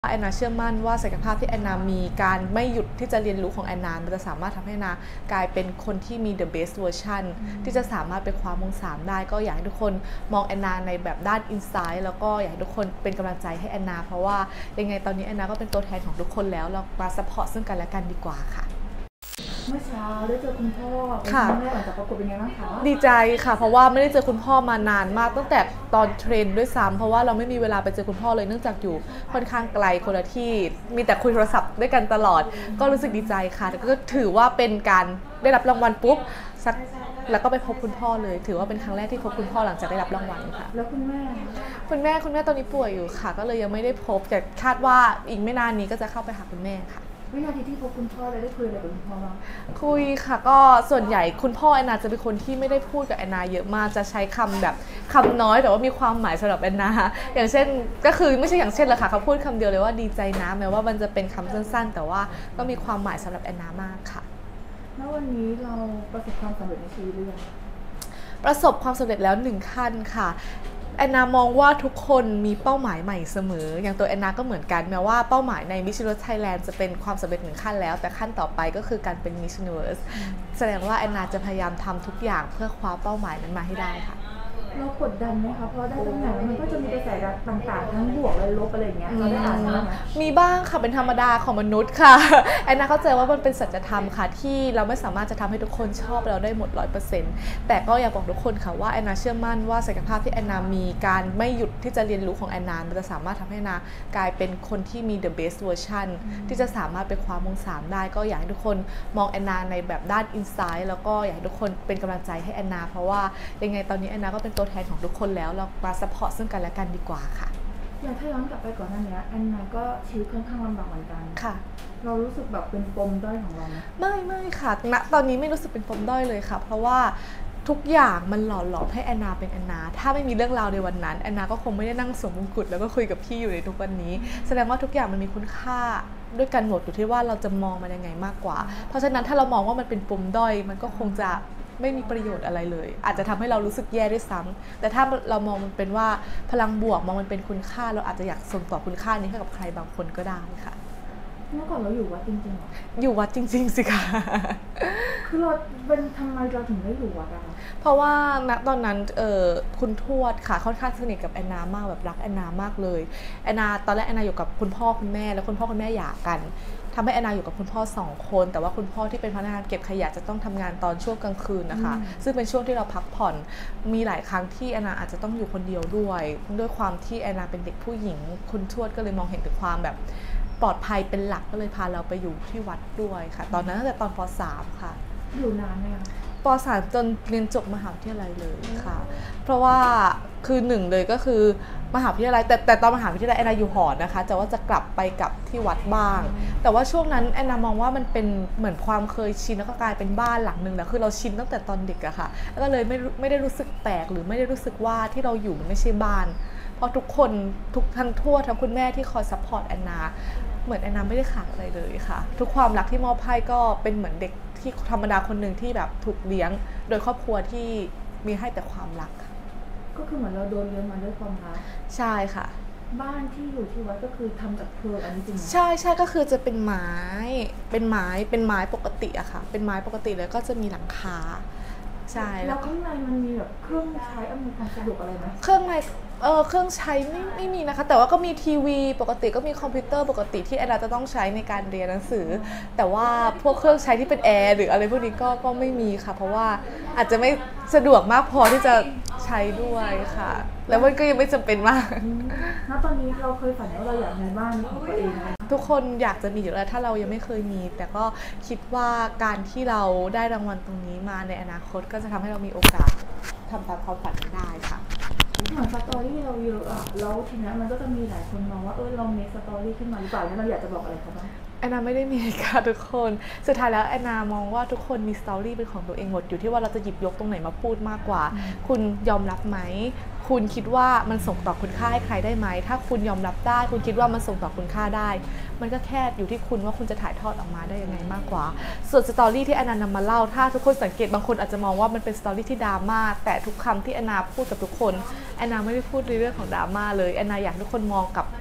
แอนนาเชื่อมั่นว่าศักยภาพที่แอนนามีการไม่หยุดที่จะเรียนรู้ของแอนนามันจะสามารถทำให้แอนนากลายเป็นคนที่มี the best version ที่จะสามารถไปคว้ามง3ได้ก็อยากให้ทุกคนมองแอนนาในแบบด้าน insight แล้วก็อยากให้ทุกคนเป็นกำลังใจให้แอนนาเพราะว่ายังไงตอนนี้แอนนาก็เป็นตัวแทนของทุกคนแล้วเรามา support ซึ่งกันและกันดีกว่าค่ะเมื่อเช้าได้เจอคุณพ่อเป็นครั้งแรกหลังจากประกวดเป็นไงบ้างคะดีใจค่ะเพราะว่าไม่ได้เจอคุณพ่อมานานมากตั้งแต่ตอนเทรนด้วยซ้ำเพราะว่าเราไม่มีเวลาไปเจอคุณพ่อเลยเนื่องจากอยู่ค่อนข้างไกลคนละที่มีแต่คุยโทรศัพท์ด้วยกันตลอดก็รู้สึกดีใจค่ะแต่ก็ถือว่าเป็นการได้รับรางวัลปุ๊บสักแล้วก็ไปพบคุณพ่อเลยถือว่าเป็นครั้งแรกที่พบคุณพ่อหลังจากได้รับรางวัลค่ะแล้วคุณแม่ตอนนี้ป่วยอยู่ค่ะก็เลยยังไม่ได้พบแต่คาดว่าอีกไม่นานนี้ก็จะเข้าไปหาคุณแม่ค่ะวินาทีที่พบคุณพ่อเลยได้คุยอะไรกับคุณพ่อบ้างคุยค่ะก็ส่วนใหญ่คุณพ่อแอนนาจะเป็นคนที่ไม่ได้พูดกับแอนนาเยอะมากจะใช้คำแบบคำน้อยแต่ว่ามีความหมายสำหรับแอนนาอย่างเช่นก็คือไม่ใช่อย่างเช่นเลยค่ะเขาพูดคำเดียวเลยว่าดีใจนะแม้ว่ามันจะเป็นคำสั้นๆแต่ว่าก็มีความหมายสำหรับแอนนามากค่ะแล้ววันนี้เราประสบความสำเร็จในชีวิตหรือยังประสบความสำเร็จแล้ว1ขั้นค่ะแอนนามองว่าทุกคนมีเป้าหมายใหม่เสมออย่างตัวแอนนาก็เหมือนกันแม้ว่าเป้าหมายใน Miss Universe Thailand จะเป็นความสำเร็จ1ขั้นแล้วแต่ขั้นต่อไปก็คือการเป็น Miss Universe แสดงว่าแอนนาจะพยายามทำทุกอย่างเพื่อคว้าเป้าหมายนั้นมาให้ได้ค่ะเรากดดันไหมคะเพราะได้ตำแหน่งมันก็จะมีกระแสต่างๆทั้งบวกและลบอะไรอย่างเงี้ยเราได้อ่านไหมมีบ้างค่ะเป็นธรรมดาของมนุษย์ค่ะแอนนาเข้าใจว่ามันเป็นสัจธรรมค่ะที่เราไม่สามารถจะทำให้ทุกคนชอบเราได้หมด 100% แต่ก็อยากบอกทุกคนค่ะว่าแอนนาเชื่อมั่นว่าศักยภาพที่แอนนามีการไม่หยุดที่จะเรียนรู้ของแอนนามันจะสามารถทำให้แอนนากลายเป็นคนที่มี the best version ที่จะสามารถไปคว้ามง3ได้ก็อยากให้ทุกคนมองแอนนาในแบบด้าน insight แล้วก็อยากให้ทุกคนเป็นกำลังใจให้แอนนาเพราะว่ายังไงตอนนี้แอนนาก็เป็นตัวแทนของทุกคนแล้วเรามา support ซึ่งกันและกันดีกว่าค่ะอย่างถ้าย้อนกลับไปก่อนหน้านี้แอนนาก็ชีวิตค่อนข้างลำบากเหมือนกันค่ะเรารู้สึกแบบเป็นปมด้อยของเราไหมไม่ค่ะณตอนนี้ไม่รู้สึกเป็นปมด้อยเลยค่ะเพราะว่าทุกอย่างมันหล่อหลอมให้แอนนาเป็นแอนนาถ้าไม่มีเรื่องราวในวันนั้นแอนนาก็คงไม่ได้นั่งสวมมงกุฎแล้วก็คุยกับพี่อยู่ในทุกวันนี้แสดงว่าทุกอย่างมันมีคุณค่าด้วยกันหมดอยู่ที่ว่าเราจะมองมันยังไงมากกว่าเพราะฉะนั้นถ้าเรามองว่ามันเป็นปมด้อยมันก็คงจะไม่มีประโยชน์อะไรเลยอาจจะทำให้เรารู้สึกแย่ด้วยซ้ำแต่ถ้าเรามองมันเป็นว่าพลังบวกมองมันเป็นคุณค่าเราอาจจะอยากส่งต่อคุณค่านี้ให้กับใครบางคนก็ได้ค่ะเมื่อก่อนเราอยู่วัดจริงๆหรออยู่วัดจริงๆสิค่ะคือเราเป็นทำไมเราถึงได้อยู่วัดอะคะเพราะว่าณตอนนั้นคุณทวดค่ะค่อนข้างสนิทกับแอนนามากแบบรักแอนนามากเลยแอนนาตอนแรกแอนนาอยู่กับคุณพ่อคุณแม่แล้วคุณพ่อคุณแม่หย่ากันทำให้แอนนาอยู่กับคุณพ่อ2คนแต่ว่าคุณพ่อที่เป็นพนักงานเก็บขยะจะต้องทำงานตอนช่วงกลางคืนนะคะซึ่งเป็นช่วงที่เราพักผ่อนมีหลายครั้งที่แอนนาอาจจะต้องอยู่คนเดียวด้วยความที่แอนนาเป็นเด็กผู้หญิงคุณทวดก็เลยมองเห็นถึงความแบบปลอดภัยเป็นหลักก็เลยพาเราไปอยู่ที่วัดด้วยค่ะตอนนั้นตั้งแต่ตอนป.3 ค่ะอยู่นานไหมคะป.3 จนเรียนจบมหาวิทยาลัยเลยค่ะเพราะว่าคือ1เลยก็คือมหาวิทยาลัยแต่ตอนมหาวิทยาลัยแอนนาอยู่หอนะคะแต่ว่าจะกลับไปกับที่วัดบ้างแต่ว่าช่วงนั้นแอนนามองว่ามันเป็นเหมือนความเคยชินแล้วก็กลายเป็นบ้านหลังนึงแล้วคือเราชินตั้งแต่ตอนเด็กอะค่ะแล้วก็เลยไม่ได้รู้สึกแปลกหรือไม่ได้รู้สึกว่าที่เราอยู่มันไม่ใช่บ้านเพราะทุกคนทั้งทั่วทั้งคุณแม่ที่คอยซัพพอร์ตแอนนาเหมือนแอนนาไม่ได้ขาดอะไรเลยค่ะทุกความรักที่มอบให้ก็เป็นเหมือนเด็กที่ธรรมดาคนหนึ่งที่แบบถูกเลี้ยงโดยครอบครัวที่มีให้แต่ความรักก็คือเหมือนเราโดนเลี้ยงมาด้วยความรักใช่ค่ะบ้านที่อยู่ที่วัดก็คือทำจากเพลิงอันนี้จริงใช่ก็คือจะเป็นไม้ปกติอะค่ะเป็นไม้ปกติแล้วก็จะมีหลังคาใช่แล้วข้างในมันมีแบบเครื่องใช้อำนวยความสะดวกอะไรไหมเครื่องใช้ไม่มีนะคะแต่ว่าก็มีทีวีปกติก็มีคอมพิวเตอร์ปกติที่แอนนาจะต้องใช้ในการเรียนหนังสือแต่ว่าพวกเครื่องใช้ที่เป็นแอร์หรืออะไรพวกนี้ก็ไม่มีค่ะเพราะว่าอาจจะไม่สะดวกมากพอที่จะใช้ด้วยค่ะแล้วมันก็ยังไม่จำเป็นมากณตอนนี้เราเคยฝันว่าเราอยากมีบ้านของตัวเองไหมทุกคนอยากจะมีอยู่แล้วถ้าเรายังไม่เคยมีแต่ก็คิดว่าการที่เราได้รางวัลตรงนี้มาในอนาคตก็จะทำให้เรามีโอกาสทำตามความฝันได้ค่ะเหมือนสตอรี่เราเยอะอะแล้วทีนี้มันก็จะมีหลายคนมองว่าเราเมคสตอรี่ขึ้นมาหรือเปล่าเนี่ยเราอยากจะบอกอะไรเขาบ้างแอนนาไม่ได้มีค่ะทุกคนสุดท้ายแล้วแอนนามองว่าทุกคนมีสตอรี่เป็นของตัวเองหมดอยู่ที่ว่าเราจะหยิบยกตรงไหนมาพูดมากกว่าคุณยอมรับไหมคุณคิดว่ามันส่งต่อคุณค่าให้ใครได้ไหมถ้าคุณยอมรับได้คุณคิดว่ามันส่งต่อคุณค่าได้มันก็แค่อยู่ที่คุณว่าคุณจะถ่ายทอดออกมาได้ยังไงมากกว่าส่วนสตอรี่ที่แอนนานำมาเล่าถ้าทุกคนสังเกตบางคนอาจจะมองว่ามันเป็นสตอรี่ที่ดราม่าแต่ทุกคำที่แอนนาพูดกับทุกคนแอนนาไม่ได้พูดในเรื่องของดราม่าเลยแอนนาอยากให้ทุกคนมองกับ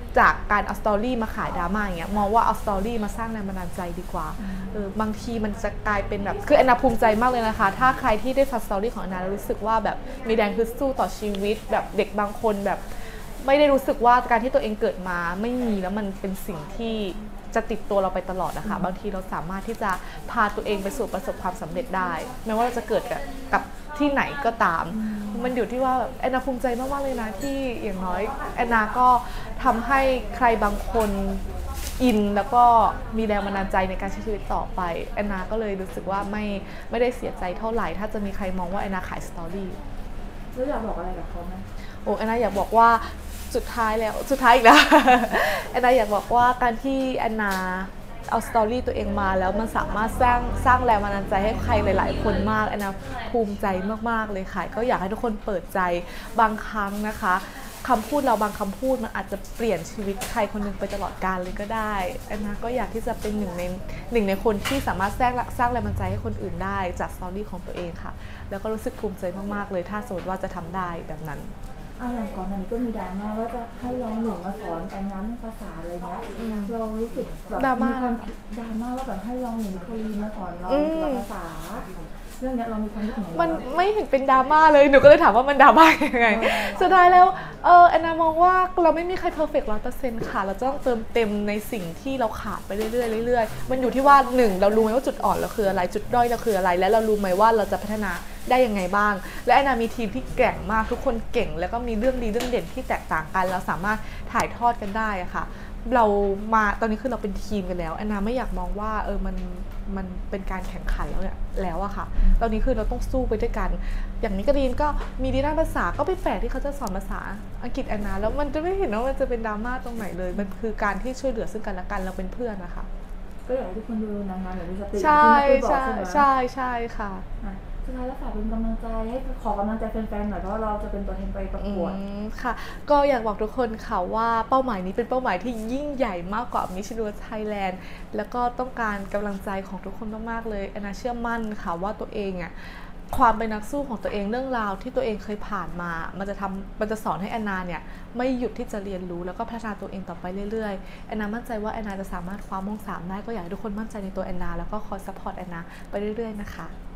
จากการเอาสตอรี่มาขายดราม่าอย่างเงี้ยมองว่าเอาสตอรี่มาสร้างแรงบันดาลใจดีกว่าบางทีมันจะกลายเป็นแบบคือแอนนาภูมิใจมากเลยนะคะถ้าใครที่ได้ฟังสตอรี่ของแอนนาแล้วรู้สึกว่าแบบมีแรงฮึดสู้ต่อชีวิตแบบเด็กบางคนแบบไม่ได้รู้สึกว่าการที่ตัวเองเกิดมาไม่มีแล้วมันเป็นสิ่งที่จะติดตัวเราไปตลอดนะคะบางทีเราสามารถที่จะพาตัวเองไปสู่ประสบความสำเร็จได้ไม่ว่าเราจะเกิดกับที่ไหนก็ตามมันอยู่ที่ว่าแอนนาภูมิใจมากๆเลยนะที่อย่างน้อยแอนนาก็ทำให้ใครบางคนอินแล้วก็มีแรงบันดาลใจในการใช้ชีวิตต่อไปแอนนาก็เลยรู้สึกว่าไม่ได้เสียใจเท่าไหร่ถ้าจะมีใครมองว่าแอนนาขายสตอรี่แล้วอยากบอกอะไรกับเขาไหมโอ้แอนนาอยากบอกว่าสุดท้ายอีกแล้ว แอนนาอยากบอกว่าการที่แอนนาเอาสตอรี่ตัวเองมาแล้วมันสามารถสร้างแรงบันดาลใจให้ใครหลายๆคนมากแอนนาภูมิใจมากๆเลยค่ะก็อยากให้ทุกคนเปิดใจบางครั้งนะคะคำพูดเราบางคำพูดมันอาจจะเปลี่ยนชีวิตใครคนหนึ่งไปตลอดกาลเลยก็ได้แอนนาก็อยากที่จะเป็นหนึ่งในคนที่สามารถสร้างแรงบันดาลใจให้คนอื่นได้จากสตอรี่ของตัวเองค่ะแล้วก็รู้สึกภูมิใจมากๆเลยถ้าสมมติว่าจะทำได้แบบนั้นอย่างก่อนหน้านี้ก็มีดราม่าว่าจะให้ลองหนูมาสอนแต่งงานภาษาอะไรเงี้ยเรารู้สึกแบบมีความดราม่าว่าแบบให้ลองหนูคนมาสอนเราภาษาเรื่องนี้เรามีความคิดเห็นมันไม่เห็นเป็นดราม่าเลยหนูก็เลยถามว่ามันดราม่ายังไงสุดท้ายแล้วแอนนามองว่าเราไม่มีใครเพอร์เฟกต์100%ค่ะเราจะต้องเติมเต็มในสิ่งที่เราขาดไปเรื่อยๆมันอยู่ที่ว่า1เรารู้ไหมว่าจุดอ่อนเราคืออะไรจุดด้อยเราคืออะไรและเรารู้ไหมว่าเราจะพัฒนาได้ยังไงบ้างและแอนนามีทีมที่แกร่งมากทุกคนเก่งแล้วก็มีเรื่องดีเรื่องเด่นที่แตกต่างกันเราสามารถถ่ายทอดกันได้อะค่ะเรามาตอนนี้คือเราเป็นทีมกันแล้วแอนนาไม่อยากมองว่ามันเป็นการแข่งขันแล้วอะค่ะตอนนี้คือเราต้องสู้ไปด้วยกันอย่างนี้กรีนก็มีดีด้านภาษาก็เป็นแฝดที่เขาจะสอนภาษาอังกฤษแอนนาแล้วมันจะไม่เห็นว่ามันจะเป็นดราม่าตรงไหนเลยมันคือการที่ช่วยเหลือซึ่งกันและกันเราเป็นเพื่อนนะคะก็อยากให้ทุกคนดูนางงามอย่างมีสติใช่ค่ะสุดท้ายแล้วฝากเป็นกำลังใจให้ขอกำลังใจแฟนๆหน่อยเพราะเราจะเป็นตัวแทนไปประกวดค่ะก็อยากบอกทุกคนค่ะว่าเป้าหมายนี้เป็นเป้าหมายที่ยิ่งใหญ่มากกว่าMiss Universe Thailandแล้วก็ต้องการกำลังใจของทุกคนมากๆเลยแอนนาเชื่อมั่นค่ะว่าตัวเองความเป็นนักสู้ของตัวเองเรื่องราวที่ตัวเองเคยผ่านมามันจะสอนให้แอนนาเนี่ยไม่หยุดที่จะเรียนรู้แล้วก็พัฒนาตัวเองต่อไปเรื่อยๆแอนนามั่นใจว่าแอนนาจะสามารถคว้ามง3ได้ก็อยากให้ทุกคนมั่นใจในตัวแอนนาแล้วก็คอยซัพพอร์ตแอนนาไปเรื่อยๆนะคะ